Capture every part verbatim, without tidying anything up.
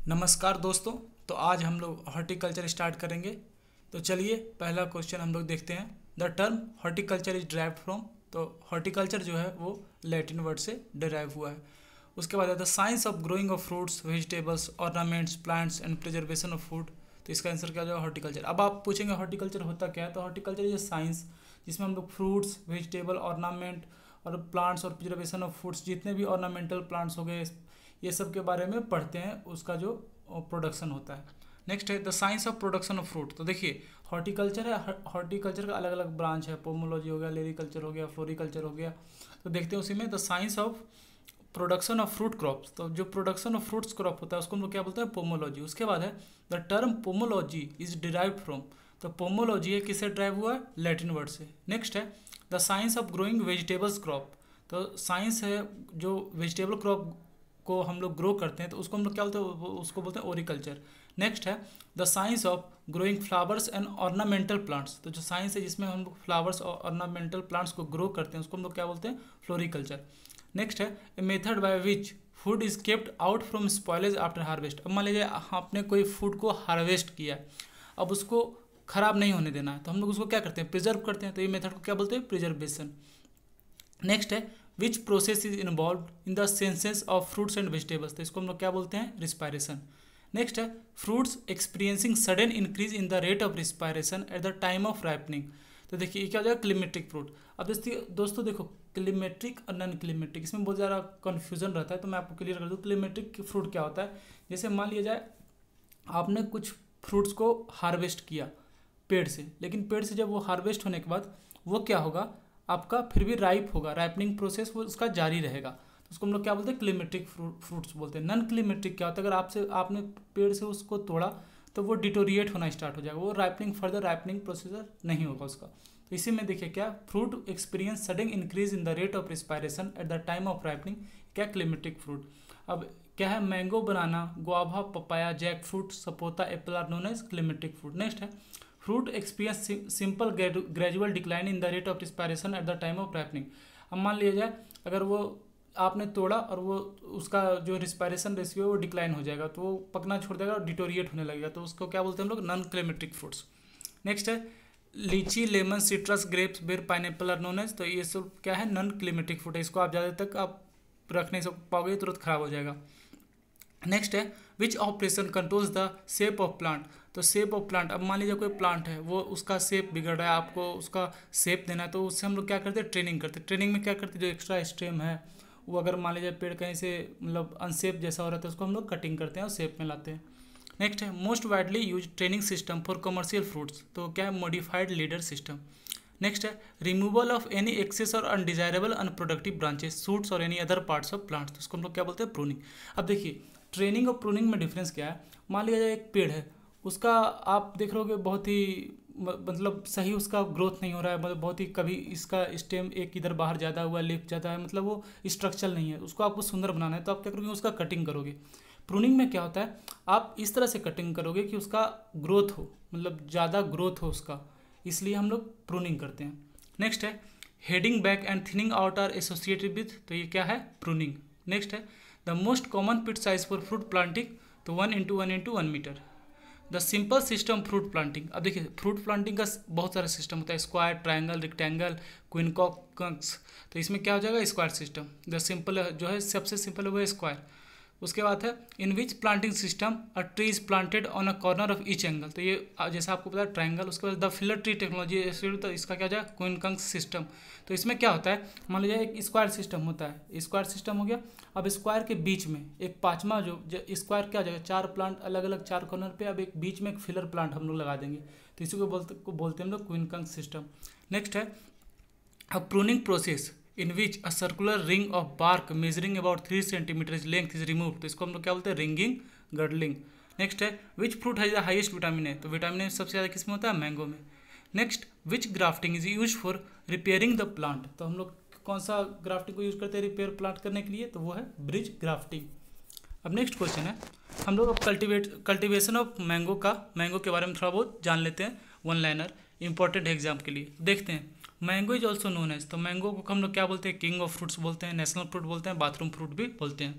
नमस्कार दोस्तों। तो आज हम लोग हॉर्टिकल्चर स्टार्ट करेंगे। तो चलिए पहला क्वेश्चन हम लोग देखते हैं। The term horticulture is derived from. तो हॉर्टिकल्चर जो है वो लैटिन वर्ड से डिराइव हुआ है। उसके बाद है the science of growing of fruits, vegetables, ornaments, plants and preservation of food. तो इसका आंसर क्या हो जाएगा? हॉर्टिकल्चर। अब आप पूछेंगे हॉर्टिकल्चर होता क्या है? तो हॉर्टिकल्चर इज साइंस जिसमें हम लोग फ्रूट्स, वेजिटेबल, ऑर्नामेंट और प्लांट्स और प्रिजर्वेशन ऑफ फूड्स, जितने भी ऑर्नामेंटल प्लांट्स हो गए, ये सब के बारे में पढ़ते हैं, उसका जो प्रोडक्शन होता है। नेक्स्ट है the science of production of fruit. तो देखिए हॉर्टिकल्चर है, हॉर्टिकल्चर का अलग अलग ब्रांच है। पोमोलॉजी हो गया, लेरिकल्चर हो गया, फ्लोरिकल्चर हो गया। तो देखते हैं उसी में the science of production of fruit crops. तो जो प्रोडक्शन ऑफ फ्रूट्स क्रॉप होता है उसको हम लोग क्या बोलते हैं? पोमोलॉजी। उसके बाद है the term pomology is derived from. तो पोमोलॉजी है किससे ड्राइव हुआ है? लैटिन वर्ड से। नेक्स्ट है the science of growing vegetables crop. तो साइंस है जो वेजिटेबल क्रॉप को हम लोग ग्रो करते हैं, तो उसको हम लोग क्या बोलते हैं? उसको बोलते हैं ओरिकल्चर। नेक्स्ट है the science of growing flowers and ornamental plants. तो जो साइंस है जिसमें हम लोग फ्लावर्स और ऑर्नामेंटल प्लांट्स को ग्रो करते हैं उसको हम लोग क्या बोलते हैं? फ्लोरिकल्चर। नेक्स्ट है a method by which food is kept out from spoilage after harvest. अब मान लीजिए आपने कोई फूड को हार्वेस्ट किया है, अब उसको खराब नहीं होने देना है, तो हम लोग उसको क्या करते हैं? प्रिजर्व करते हैं। तो ये मेथड को क्या बोलते हैं? प्रिजर्वेशन। नेक्स्ट है which process is involve in the senses of fruits and vegetables. तो इसको हम लोग क्या बोलते हैं? रिस्पायरेशन। नेक्स्ट है fruits experiencing sudden increase in the rate of respiration at the time of ripening. तो देखिए ये क्या हो जाएगा? Climacteric fruit. अब देखिए दोस्तों, देखो क्लिमेट्रिक और नॉन क्लिमेट्रिक, इसमें बहुत ज़्यादा कन्फ्यूजन रहता है, तो मैं आपको क्लियर कर दूँ। क्लिमेट्रिक फ्रूट क्या होता है? जैसे मान लिया जाए आपने कुछ फ्रूट्स को हार्वेस्ट किया पेड़ से, लेकिन पेड़ से जब वो हार्वेस्ट होने के बाद वो क्या होगा? आपका फिर भी राइप होगा, राइपनिंग प्रोसेस वो उसका जारी रहेगा, तो उसको हम लोग क्या बोलते हैं? क्लिमेट्रिक फ्रूट्स बोलते हैं। नॉन क्लिमेट्रिक क्या होता है? अगर आपसे आपने पेड़ से उसको तोड़ा तो वो डिटोरिएट होना स्टार्ट हो जाएगा, वो राइपनिंग फर्दर राइपनिंग प्रोसीजर नहीं होगा उसका। तो इसी में देखिए क्या fruit experience sudden increase in the rate of respiration at the time of ripening, क्या क्लिमेट्रिक फ्रूट। अब क्या है? Mango, banana, guava, papaya, jack fruit, sapota, apple are known as climacteric fruit. Next है fruit experience simple gradual decline in the rate of respiration at the time of ripening. अब मान लिया जाए अगर वो आपने तोड़ा और वो उसका जो रिस्पायरेशन रेशियो है वो डिक्लाइन हो जाएगा, तो वो पकना छोड़ देगा और डिटोरिएट होने लगेगा, तो उसको क्या बोलते हैं हम लोग? Non क्लिमेट्रिक fruits. नेक्स्ट है litchi, lemon, citrus, grapes, ber, pineapple are known as. तो ये सब क्या है? नॉन क्लिमेट्रिक फ्रूट है। इसको आप ज़्यादा तक आप रख नहीं सक पाओगे, तुरंत खराब हो जाएगा। नेक्स्ट है which operation controls the shape of plant. तो शेप ऑफ प्लांट, अब मान लीजिए कोई प्लांट है वो उसका शेप बिगड़ रहा है, आपको उसका शेप देना है, तो उससे हम लोग क्या करते हैं? ट्रेनिंग करते हैं। ट्रेनिंग में क्या करते हैं? जो एक्स्ट्रा स्टेम है वो अगर मान लीजिए पेड़ कहीं से मतलब अनशेप जैसा हो रहा है तो उसको हम लोग कटिंग करते हैं और शेप में लाते हैं। नेक्स्ट है most widely use training system for commercial fruits. तो क्या है? Modified leader system. नेक्स्ट है रिमूवल ऑफ एनी एक्सेस और अनडिजायरेबल अनप्रोडक्टिव ब्रांचेस, सूट्स और any other parts of plants. तो उसको हम लोग क्या बोलते हैं? प्रूनिंग। अब देखिए ट्रेनिंग और प्रूनिंग में डिफरेंस क्या है? मान लिया जाए एक पेड़ है, उसका आप देख रहोगे बहुत ही मतलब सही उसका ग्रोथ नहीं हो रहा है, मतलब बहुत ही कभी इसका स्टेम एक इधर बाहर ज़्यादा हुआ, लिप ज़्यादा है, मतलब वो स्ट्रक्चरल नहीं है, उसको आपको सुंदर बनाना है, तो आप क्या करोगे? उसका कटिंग करोगे। प्रूनिंग में क्या होता है? आप इस तरह से कटिंग करोगे कि उसका ग्रोथ हो, मतलब ज़्यादा ग्रोथ हो उसका, इसलिए हम लोग प्रूनिंग करते हैं। नेक्स्ट है heading back and thinning out are associated with. तो ये क्या है? प्रूनिंग। नेक्स्ट है the most common pit size for fruit planting, तो one into one into one metre. The simple system fruit planting. अब देखिए फ्रूट प्लांटिंग का बहुत सारा सिस्टम होता है, स्क्वायर, ट्रायंगल, रेक्टेंगल, क्विनकॉक्स। तो इसमें क्या हो जाएगा? Square system. द सिंपल जो है सबसे सिंपल है वो है स्क्वायर। उसके बाद है in which planting system a tree is planted on a corner of each angle. तो ये जैसा आपको पता है ट्रायंगल। उसके बाद द फिलर ट्री टेक्नोलॉजी, तो इसका क्या हो जाएगा? Quincunx system. तो इसमें क्या होता है? मान लीजिए एक स्क्वायर सिस्टम होता है, स्क्वायर सिस्टम हो गया। अब स्क्वायर के बीच में एक पाँचवा जो स्क्वायर क्या हो जाएगा? चार प्लांट अलग अलग चार कॉर्नर पे, अब एक बीच में एक फिलर प्लांट हम लोग लगा देंगे, तो इसी को बोलते को बोलते हैं हम लोग क्विनकॉक्स सिस्टम। नेक्स्ट है a pruning process in which a circular ring of bark measuring about three centimetre is length is remove. तो इसको हम लोग क्या बोलते हैं? Ringing, girdling. नेक्स्ट है which fruit has the highest vitamin A. तो विटामिन ए सबसे ज़्यादा किस में होता है? मैंगो में। Next which grafting is use for repairing the plant. तो हम लोग कौन सा ग्राफ्टिंग को यूज करते हैं रिपेयर प्लांट करने के लिए? तो वो है ब्रिज ग्राफ्टिंग। अब नेक्स्ट क्वेश्चन है हम लोग अब कल्टिवेट कल्टिवेशन ऑफ मैंगो का मैंगो के बारे में थोड़ा बहुत जान लेते हैं, वन लाइनर इंपॉर्टेंट एग्जाम के लिए। देखते हैं mango is also known as. तो मैंगो को हम लोग क्या बोलते हैं? किंग ऑफ फ्रूट्स बोलते हैं, नेशनल फ्रूट बोलते हैं, बाथरूम फ्रूट भी बोलते हैं।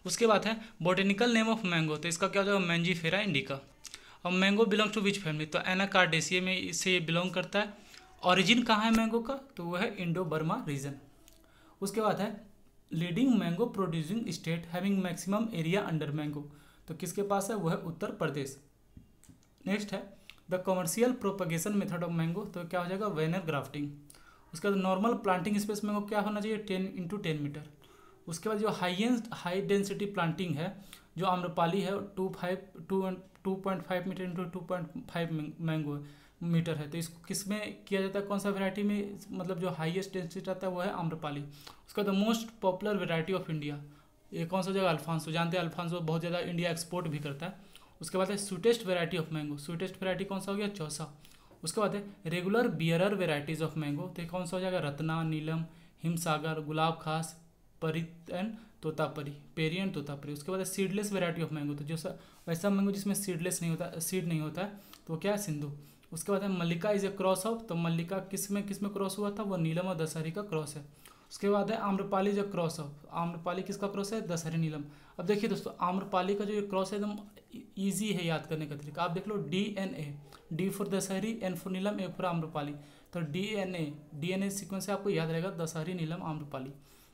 उसके बाद है बोटेनिकल नेम ऑफ मैंगो, तो इसका क्या हो जाएगा मैंजीफेरा इंडिका। और mango belong to which family, तो एनाकार्डेसिए में इससे ये बिलोंग करता है। ओरिजिन कहाँ है मैंगो का, तो वो है इंडो बर्मा रीजन। उसके बाद है leading mango producing state having maximum area under mango, तो किसके पास है, वो है उत्तर प्रदेश। नेक्स्ट है the commercial propagation method of mango, तो क्या हो जाएगा वेनर ग्राफ्टिंग। उसके बाद नॉर्मल प्लांटिंग स्पेस मैंगो क्या होना चाहिए टेन इंटू टेन मीटर। उसके बाद जो हाईएस्ट हाई डेंसिटी प्लांटिंग है जो आम्रपाली है two five two two point five metre into two point five mango metre है, तो इसको किस में किया जाता है, कौन सा वेराइटी में, मतलब जो हाईएस्ट डेंसिटी आता है वो है आम्रपाली। उसका the most popular variety of India, ये कौन सा जगह अल्फांसो, जानते हैं अल्फांसो बहुत ज़्यादा इंडिया एक्सपोर्ट भी करता है। उसके बाद है sweetest variety of mango, sweetest variety कौन सा हो गया चौसा। उसके बाद है regular bearer varieties of mango, तो कौन सा हो जाएगा रत्ना, नीलम, हिमसागर, गुलाब खास, परित एंड तोतापरी, पेरी एंड तोतापरी। उसके बाद है सीडलेस वेराइटी ऑफ मैंगो, तो जो वैसा मैंगो जिसमें सीडलेस नहीं होता, सीड नहीं होता है, तो क्या है सिंधु। उसके बाद है Mallika is a cross of, तो मल्लिका किस में किस में क्रॉस हुआ था, वो नीलम और दशहरी का क्रॉस है। उसके बाद है आम्रपाली जो क्रॉस ऑफ, आम्रपाली किसका क्रॉस है, दशहरी नीलम। अब देखिए दोस्तों आम्रपाली का जो ये क्रॉस है एकदम ईजी है याद करने का तरीका, आप देख लो D N A, D for Dashehari, N for Neelam, A for Amrapali, तो D N A D N A sequence से आपको याद रहेगा दशहरी नीलम आम्रपाली।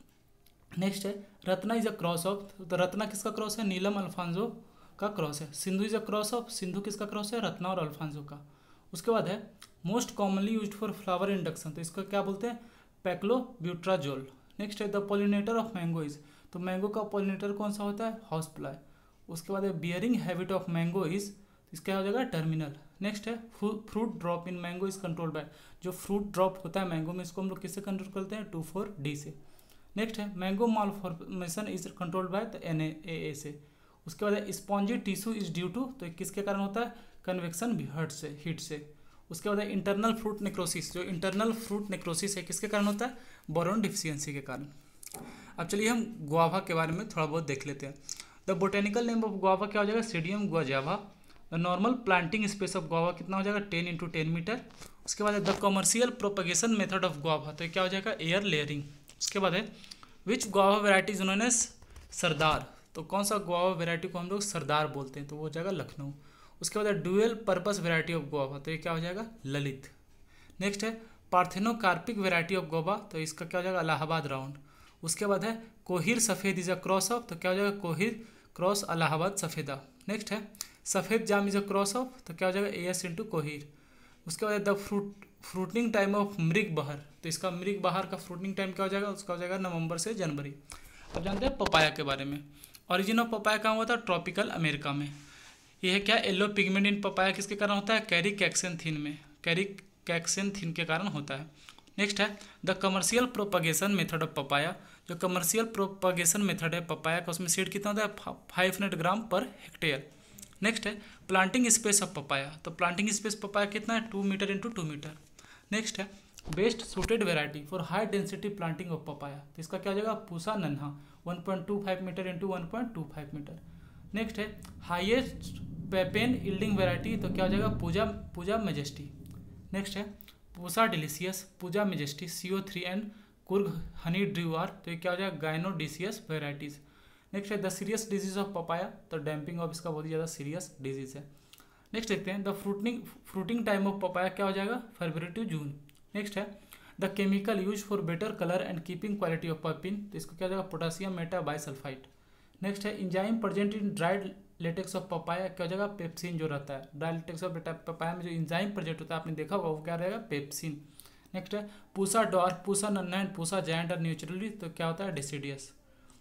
नेक्स्ट है Ratna is a cross of, तो रत्ना किसका क्रॉस है, नीलम अल्फांजो का क्रॉस है। Sindhu is a cross of, Sindhu किसका क्रॉस है, रत्ना और अल्फांजो का। उसके बाद है most commonly used for flower induction, तो इसका क्या बोलते हैं, पैक्लोब्यूट्राजोल। नेक्स्ट है the pollinator of mango is, तो मैंगो का पॉलिनेटर कौन सा होता है, हाउस फ्लाई। उसके बाद है bearing habit of mango is, इसका हो जाएगा टर्मिनल। नेक्स्ट है fruit drop in mango is controlled by, जो फ्रूट ड्रॉप होता है मैंगो में इसको हम लोग किससे कंट्रोल करते हैं, टू फोर डी से। नेक्स्ट है mango malformation is controlled by the N A से। उसके बाद है spongy tissue is due to, तो किसके कारण होता है, कन्वेक्शन हर्ट से, हीट से। उसके बाद है इंटरनल फ्रूट नेक्रोसिस, जो इंटरनल फ्रूट नेक्रोसिस है किसके कारण होता है, बोरोन डिफिशियंसी के कारण। अब चलिए हम गुआवा के बारे में थोड़ा बहुत देख लेते हैं। The botanical name of guava क्या हो जाएगा, Psidium guajava. The normal planting space of guava कितना हो जाएगा, टेन इंटू टेन मीटर। उसके बाद है the commercial propagation method of guava, तो क्या हो जाएगा, एयर लेयरिंग। उसके बाद है which guava variety is known as Sardar, तो कौन सा गुआवा वेराइटी को हम लोग सरदार बोलते हैं, तो वो हो जाएगा लखनऊ। उसके बाद है dual purpose variety of guava, तो ये क्या हो जाएगा, ललित। नेक्स्ट है पार्थेनोकार्पिक वेराइटी ऑफ गुआवा, तो इसका क्या हो जाएगा, इलाहाबाद राउंड। उसके बाद है कोहिर सफ़ेद इज अ क्रॉस ऑफ, तो क्या हो जाएगा, कोहिर क्रॉस इलाहाबाद सफ़ेदा। नेक्स्ट है Safed Jam is a cross of, तो क्या हो जाएगा, ए एस इंटू कोहिर। उसके बाद the fruit fruiting time of Mrig Bahar, तो इसका मृग बहार का फ्रूटिंग टाइम क्या हो जाएगा, उसका हो जाएगा नवंबर से जनवरी। अब जानते हैं पपाया के बारे में। ओरिजिन ऑफ पपाया कहाँ हुआ था, ट्रॉपिकल अमेरिका में। यह है क्या, येलो पिगमेंट इन पपाया किसके कारण होता है, कैरी कैक्सेंथिन में, कैरी कैक्सेंथिन के कारण होता है। नेक्स्ट है the commercial propagation method of papaya, जो कमर्शियल प्रोपगेशन मेथड है पपाया का, उसमें सीड कितना होता है, five hundred gram per hectare. Next है प्लांटिंग स्पेस ऑफ पपाया, तो प्लांटिंग स्पेस पपाया कितना है, two metre into two metre. Next है best suited variety for high density planting of papaya, तो इसका क्या हो जाएगा, Pusa Nanha, one point two five metre into one point two five metre. Next है हाईएस्ट पेपेन यील्डिंग वेराइटी, तो क्या हो जाएगा, पूजा पूजा मेजेस्टी। नेक्स्ट है Pusa delicious, Pusa majesty, C O three and Coorg honey dew are, तो ये क्या हो जाएगा, गाइनोडिसियस वेराइटीज। नेक्स्ट है the serious disease of papaya, तो डैम्पिंग ऑफ इसका बहुत ही ज़्यादा सीरियस डिजीज है। नेक्स्ट देखते हैं the fruiting fruiting time of papaya क्या हो जाएगा, फरवरी टू जून। नेक्स्ट है the chemical use for better colour and keeping quality of papain, तो इसको क्या हो जाएगा, पोटासियम मेटा बाइसल्फाइड। नेक्स्ट है enzyme present in dried latex of papaya, क्या हो जाएगा, पेप्सिन जो रहता है, ड्राई लेटेक्स ऑफ पपाया में जो इंजाइम प्रेजेंट होता है आपने देखा होगा वो क्या रहेगा, पेप्सिन। नेक्स्ट है पूसा डॉर्फ, पूसा नन्हा एंड पूसा जायंट और न्यूचुरली, तो क्या होता है, डिसिडियस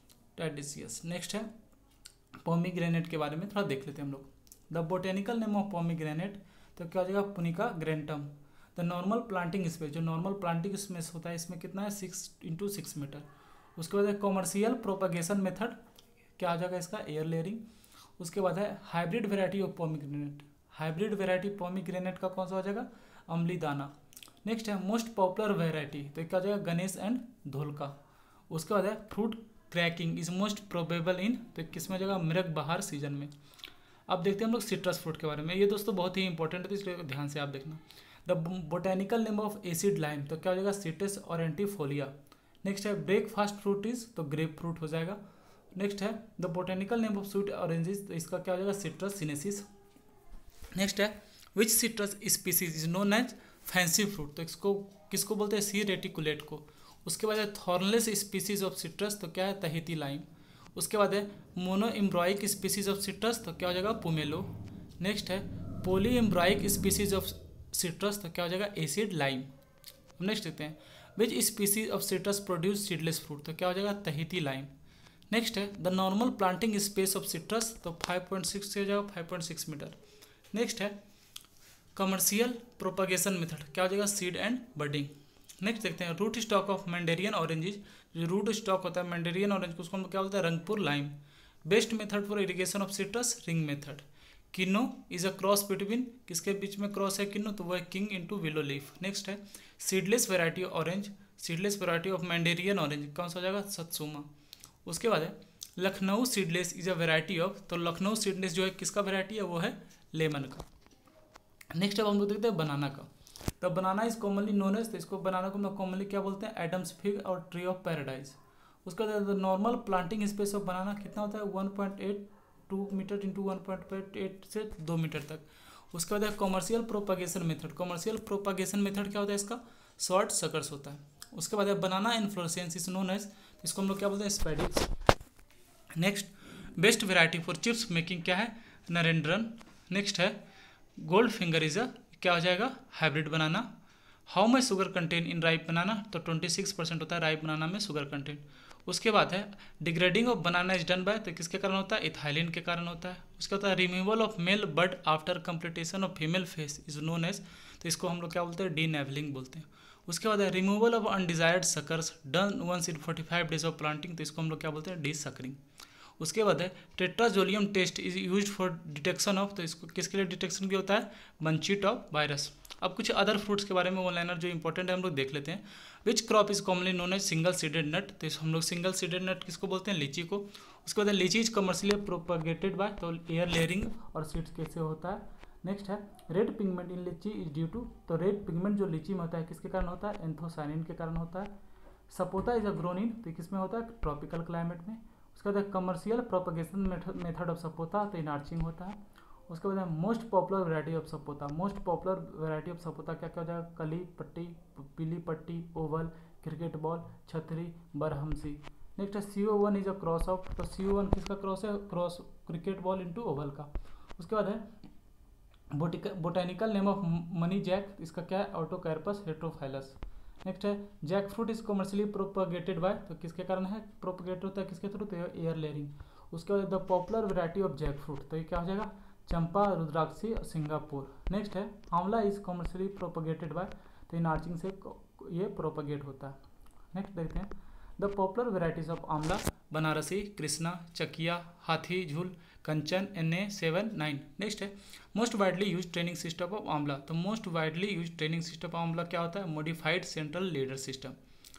डिसियस। नेक्स्ट है पोमीग्रेनेट के बारे में थोड़ा देख लेते हैं हम लोग। The botanical name of pomegranate, तो क्या हो जाएगा, Punica granatum. The normal planting space, जो नॉर्मल प्लांटिंग स्पेस होता है इसमें कितना है, सिक्स इंटू सिक्स मीटर। उसके बाद है कॉमर्शियल प्रोपगेशन मेथड, क्या हो जाएगा इसका, एयर लेयरिंग। उसके बाद है hybrid variety of pomegranate, hybrid variety pomegranate का कौन सा हो जाएगा, अम्ली दाना। नेक्स्ट है मोस्ट पॉपुलर वेराइटी, तो क्या हो जाएगा, गणेश एंड धोलका। उसके बाद है fruit cracking is most probable in, तो किस में हो जाएगा, मृग बहार सीजन में। अब देखते हैं हम लोग सिट्रस फ्रूट के बारे में, ये दोस्तों बहुत ही इंपॉर्टेंट है, तो इसलिए ध्यान से आप देखना। The botanical name of acid lime, तो क्या हो जाएगा, सिट्रस ऑरेंटिफोलिया। नेक्स्ट है ब्रेकफास्ट फ्रूट इज, तो ग्रेप फ्रूट हो जाएगा। नेक्स्ट है the botanical name of sweet oranges, तो इसका क्या हो जाएगा सिट्रस सिनेसिस। नेक्स्ट है which citrus species is known as fancy fruit, तो इसको किसको बोलते हैं सी रेटिकुलेट को। उसके बाद है थॉर्नलेस स्पीसीज ऑफ सिट्रस, तो क्या है तहिती लाइम। उसके बाद है monoembryonic species of citrus, तो क्या हो जाएगा पुमेलो। नेक्स्ट है polyembryonic species of citrus, तो क्या हो जाएगा एसिड लाइम। नेक्स्ट देखते हैं which species of citrus produce seedless fruit, तो क्या हो जाएगा तहिती लाइम। नेक्स्ट है the normal planting space of citrus, तो फाइव पॉइंट सिक्स से हो जाएगा five point six metre. Next है कमर्शियल प्रोपगेशन मेथड, क्या हो जाएगा सीड एंड बडिंग। नेक्स्ट देखते हैं root stock of mandarin oranges, जो रूट स्टॉक होता है मैंडेरियन ऑरेंज को उसको हम क्या बोलते हैं Rangpur lime. Best method for irrigation of citrus ring method. Kinnow is a cross between, किसके बीच में क्रॉस है किन्नो, तो वो है king into willow leaf. Next है seedless variety orange, seedless variety of mandarin orange कौन सा हो जाएगा सत्सुमा। उसके बाद है Lucknow seedless is a variety of, तो लखनऊ सीडलेस जो है किसका वेराइटी है वो है लेमन का। नेक्स्ट अब हम लोग देखते हैं बनाना का, तो banana is commonly known as, तो इसको बनाना को हम लोग कॉमनली क्या बोलते हैं एडम्स फिग और ट्री ऑफ पैराडाइज। उसके बाद normal planting space of banana कितना होता है one point eight two metre into one point eight से दो मीटर तक। उसके बाद है commercial propagation method, commercial propagation method क्या होता है इसका शॉर्ट सकर्स होता है। उसके बाद है banana inflorescence is known as, इसको हम लोग क्या बोलते हैं spadix. Next best variety for chips making क्या है नरेंद्रन। नेक्स्ट है गोल्ड फिंगर इज अ क्या हो जाएगा hybrid banana. How much sugar content in ripe banana, तो ट्वेंटी सिक्स परसेंट होता है राइप बनाना में शुगर कंटेंट। उसके बाद है degrading of banana is done by, तो किसके कारण होता है इथाइलिन के कारण होता है। उसके बाद है removal of male bud after completion of female phase is known as, तो इसको हम लोग क्या बोलते हैं डी नेवलिंग बोलते हैं। उसके बाद है removal of undesired suckers done once in forty five days of planting, तो इसको हम लोग क्या बोलते हैं डी सकरिंग। उसके बाद है tetrazolium test is used for detection of, तो इसको किसके लिए डिटेक्शन भी होता है बंची टॉप वायरस। अब कुछ अदर फ्रूट्स के बारे में ऑनलाइनर जो इंपॉर्टेंट है हम लोग देख लेते हैं। Which crop is commonly known as single seeded nut, तो हम लोग सिंगल सीडेड नट किसको बोलते हैं लीची को। उसके बाद litchi is commercially propagated by, तो एयर लेयरिंग और सीड्स कैसे होता है। नेक्स्ट है red pigment in litchi is due to, तो रेड पिगमेंट जो लीची में होता है किसके कारण होता है एंथोसायनिन के कारण होता है। सपोता इज अ ग्रोन इन, तो किस में होता है ट्रॉपिकल क्लाइमेट में। उसके बाद commercial propagation method of sapota, तो इनार्चिंग होता है। उसके बाद most popular variety of sapota, most popular variety of sapota क्या क्या हो जाएगा कली पट्टी, पीली पट्टी, ओवल, क्रिकेट बॉल, छतरी, बरहमसी। नेक्स्ट है C O one is a cross of, तो सी ओ वन किसका क्रॉस है cross cricket ball into oval का। उसके बाद है botanical name of money jack, इसका क्या है ऑटोकैरपस हेट्रोफाइलस। नेक्स्ट है jack fruit is commercially propagated by, तो किसके कारण है प्रोपगेट होता है किसके थ्रू, तो एयर लेयरिंग। उसके बाद the popular variety of jack fruit, तो ये क्या हो जाएगा चंपा, रुद्राक्षी, सिंगापुर। नेक्स्ट है आंवला इज कमर्शियली प्रोपगेटेड बाय, तो इन आर्चिंग से ये प्रोपगेट होता है। नेक्स्ट देखते हैं द पॉपुलर वेराइटीज ऑफ आंवला Banarasi, Krishna, Chakaiya, Hathi Jhool, Kanchan, N A seven nine. Next है most widely use training system of amla, तो most widely use training system of amla क्या होता है मॉडिफाइड सेंट्रल लीडर सिस्टम।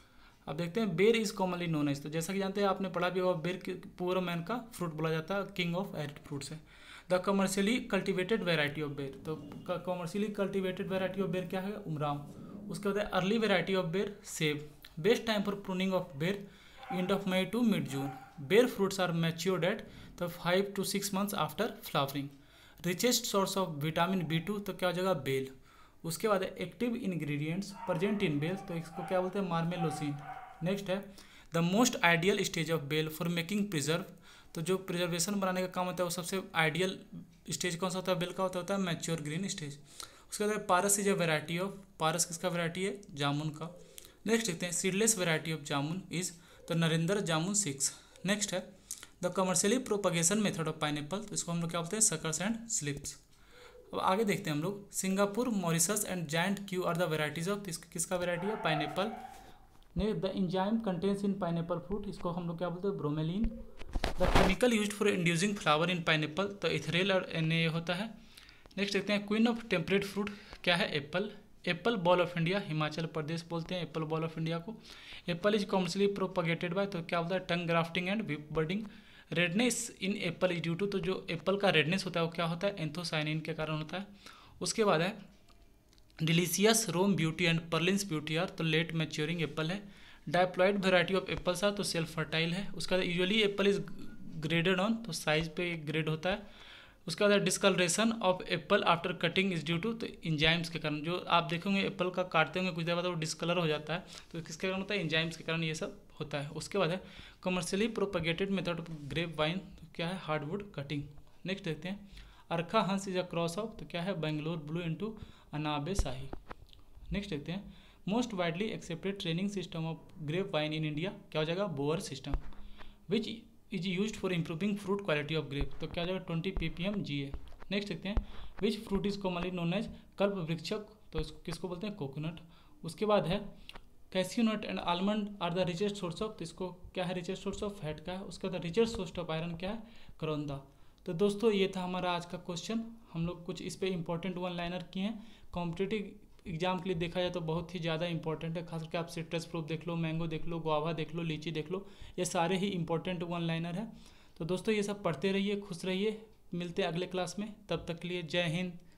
अब देखते हैं बेर इज कॉमनली नोन एज, तो जैसा कि जानते हैं आपने पढ़ा भी होगा बेर पूरा मैन का फ्रूट बोला जाता है किंग ऑफ एरिड फ्रूट्स है। The commercially cultivated variety of ber, तो कमर्शियली कल्टिवेटेड वेराइटी ऑफ बेर क्या है उमराम। उसके बाद early variety of ber Seb. Best time for pruning of ber end of May to mid June. Ber fruits are matured at तो five to six months after flowering. Richest source of vitamin B two, तो क्या हो जाएगा बेल। उसके बाद है active ingredients present in bael, तो इसको क्या बोलते हैं मार्मेलोसिन। नेक्स्ट है the most ideal stage of bael for making preserve, तो जो प्रिजर्वेशन बनाने का काम होता है वो सबसे आइडियल स्टेज कौन सा होता है बेल का होता होता है मैच्योर ग्रीन स्टेज। उसके बाद Paras is a variety of, Paras किसका वेराइटी है जामुन का। नेक्स्ट देखते हैं seedless variety of jamun is, तो नरेंद्र जामुन सिक्स। नेक्स्ट है the commercially propagation method of pineapple, तो इसको हम लोग क्या बोलते हैं सकर्स एंड स्लिप्स। अब आगे देखते हैं हम लोग Singapore, Mauritius and giant Kew are the varieties of, किसका वेराइटी है pineapple. Next the enzyme contains in pineapple fruit, इसको हम लोग क्या बोलते हैं bromelain. The chemical used for inducing flower in pineapple, तो इथरेल और एन ए होता है। नेक्स्ट देखते हैं क्वीन ऑफ टेम्परेट फ्रूट क्या है apple. Apple bowl of India, Himachal Pradesh बोलते हैं एप्पल बॉल ऑफ इंडिया को। Apple is commercially propagated by, तो क्या होता है tongue grafting and whip budding. Redness in apple is due to, तो जो एप्पल का रेडनेस होता है वो क्या होता है एंथोसाइनिन के कारण होता है। उसके बाद है delicious Rome beauty and Parlin's beauty are, तो लेट मैच्योरिंग एप्पल है। Diploid variety of apples are, तो सेल्फ फर्टाइल है। उसका usually apple is graded on, तो साइज पे ग्रेड होता है। उसके बाद discoloration of apple after cutting is due to, तो इंजाइम्स के कारण, जो आप देखोगे एप्पल का काटते होंगे कुछ देर बाद वो डिस्कलर हो जाता है, तो किसके कारण होता है, इंजाइम्स के कारण ये सब होता है। उसके बाद है commercially propagated method of grape vine, तो क्या है, हार्डवुड कटिंग। नेक्स्ट देखते हैं अरखा हंस इज अ क्रॉस ऑफ, तो क्या है, Bangalore blue into Anabe Shahi. Next देखते हैं most widely accepted training system of grape vine in India, क्या हो जाएगा, bower system, which is use for improving fruit quality of grape, तो क्या हो जाएगा, twenty P P M G A. Next देखते हैं which fruit is commonly known as कल्प वृक्षक, तो इसको किसको बोलते हैं, कोकोनट। उसके बाद है cashew nut and almond are the richest source of, तो इसको क्या है, रिचेस्ट सोर्स ऑफ फैट का है। उसके बाद रिचेस्ट सोर्स ऑफ आयरन क्या है, करौंदा। तो दोस्तों ये था हमारा आज का क्वेश्चन, हम लोग कुछ इस पे इंपॉर्टेंट वन लाइनर किए हैं। कॉम्पिटिटिव एग्जाम के लिए देखा जाए तो बहुत ही ज़्यादा इंपॉर्टेंट है, खास करके आप सिट्रस फ्रूट देख लो, मैंगो देख लो, गुआवा देख लो, लीची देख लो, ये सारे ही इंपॉर्टेंट वन लाइनर है। तो दोस्तों ये सब पढ़ते रहिए, खुश रहिए, मिलते हैं अगले क्लास में, तब तक के लिए जय हिंद।